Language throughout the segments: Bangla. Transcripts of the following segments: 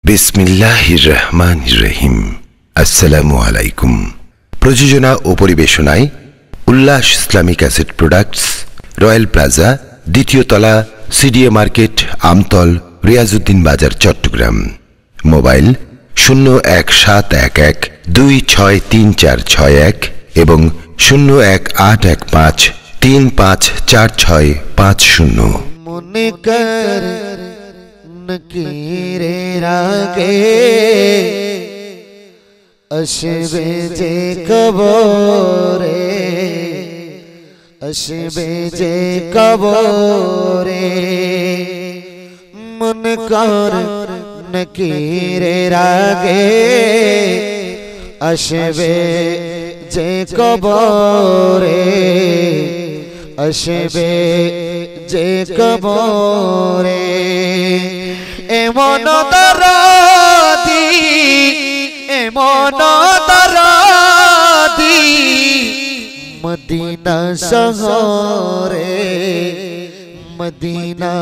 বিসমিল্লাহির রহমানির রহিম। আসসালামু আলাইকুম। প্রযোজনা ও পরিবেশনায় Ullash Islamic asset products, royal plaza, দ্বিতীয় তলা, সিডিএ মার্কেট, আমতল, রিয়াজউদ্দিন বাজার, চট্টগ্রাম। মোবাইল 017112634661 এবং 018153544650। মনে কর নকিরের আগে আসবে যে কবরে, আসবে যে কবরে। মনে কর নকিরের আগে আসবে যে কবরে, আসবে যে কবরে। এমন দরদি, এমন দরদি মদিনা শহরে, মদিনা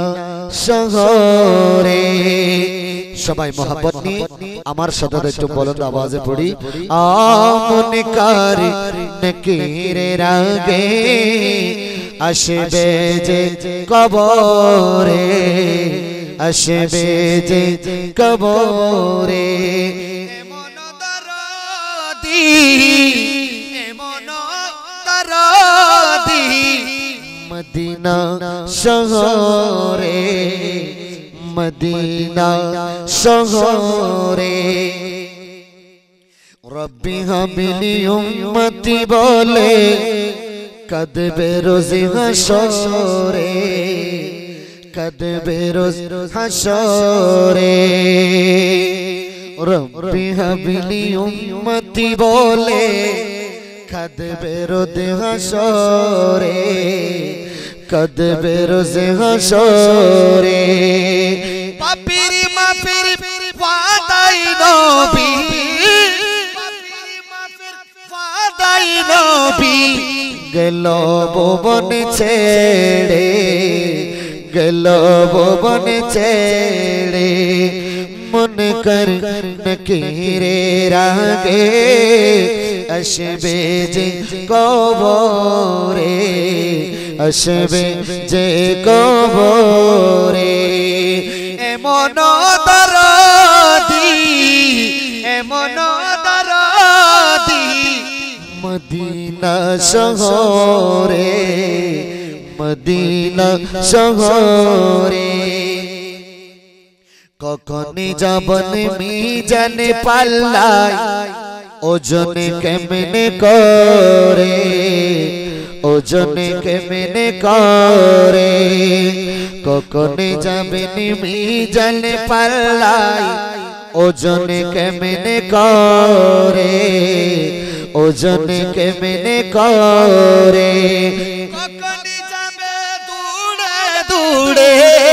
শহরে। সবাই মোহাম্মত নিয়ে আমার সাথে একটু বলুন, আওয়াজে পড়ি। মনে কর নকিরের আগে আসবে যে কবরে, আসবে যে কবরে। এমন দরদি, এমন দরদি মদিনা শহরে, মদিনা শহরে। রব্বি হাবিলি উম্মতি বলে কাঁদবে রোজ হাসরে, কাঁদবে রোজ হাসরে। রব্বি হাবিলি উম্মতি বলে কাঁদবে রোজ হাসরে, কাঁদবে রোজ হাসরে। পাপীর মাফির ওয়াদাই নবী, পাপীর মাফির ওয়াদাই নবী গেল ভুবন ছেড়ে, গেল ভুবন ছেড়ে। মনে কর নকিরের আগে আসবে যে কবরে, আসবে যে কবরে। এমন দরদি, এমন দরদি মদিনা শহরে, মদিনা শহরে। কখন যাবন মিজান পাল্লায় ওজন কেমনে করে, ওজন কেমনে করে। কখন যাবেন মিজান পাল্লায় ওজন কেমনে করে, ওজন কেমনে করে। কখন যাবে দূরে দূরে,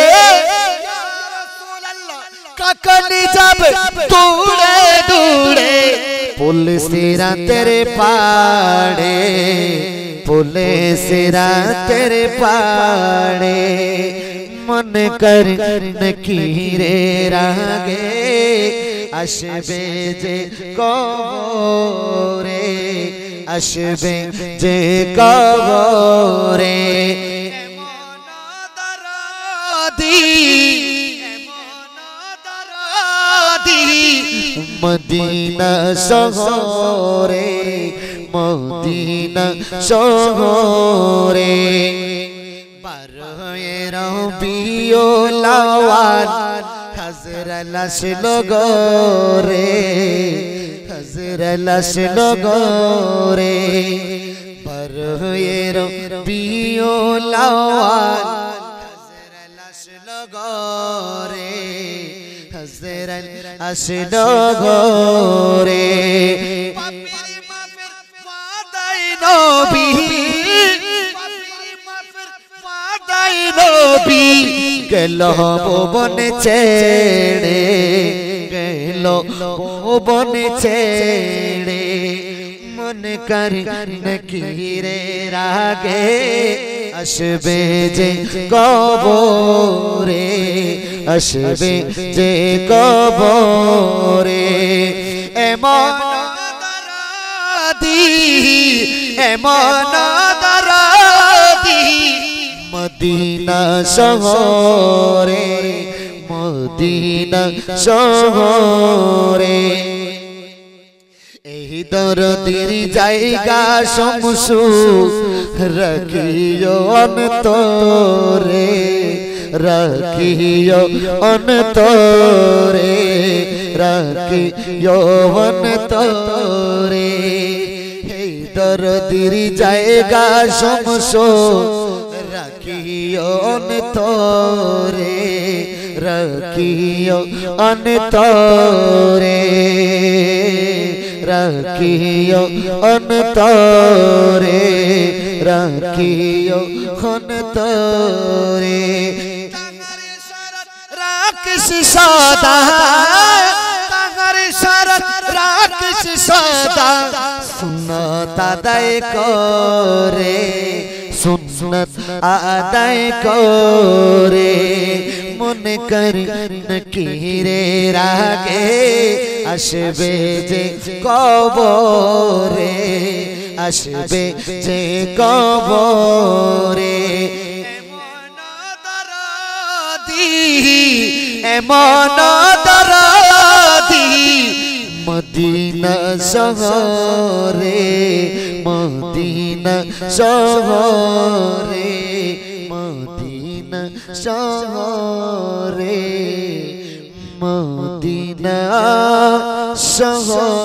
কখন যাবে দূরে দূরে পুলিশেরা তেরে পাড়ে, পুলিশেরা তেরে পাড়ে। মনে কর নকিরের আগে আসবে যে কবরে, আসবে যে কবরে। এমন দরদি, এমন দরদি মদিনা শহরে, মদিনা শহরে। বারোয়ের রবিউল আউয়াল হযরত আসলো গোরে, হযরত আসলো গোরে। বারোয়ের রবিউল আউয়াল হযরত আসলো গোরে, হযরত আসলো গোরে। পাপীর মাফির ওয়াদাই নবী, পাপীর মাফির ওয়াদাই নবী গেল ভুবন ছেড়ে, গেল ভুবন ছেড়ে। মন মুনকার নকিরের আগে আসবে যে কবরে, আসবে যে কবরে। এমন দরদি, এমন দরদি মদিনা শহরে, মদিনা শহরে। এই দরদির জায়গা সমসু রাখিও অন্তরে, রাখিও অন্তরে, রাখিও অন্তরে। এই দরদির জায়গা সমসু রাখিও অন্তরে, রাখিও অন্তরে, রাখিও অন্তরে, রাখিও অন্তরে। রাখিস সদা, তাহার শরৎ রাখিস সদা, সুন্নত আদায় করে, সুন্নত আদায় করে। মুনকার নকিরের আগে আসবে যে কবরে, আসবে যে কবরে। এমন দরদি, এমন দরদি মদিনা শহরে, মদিনা শহরে, মদিনা শহরে, মদিনা শহরে।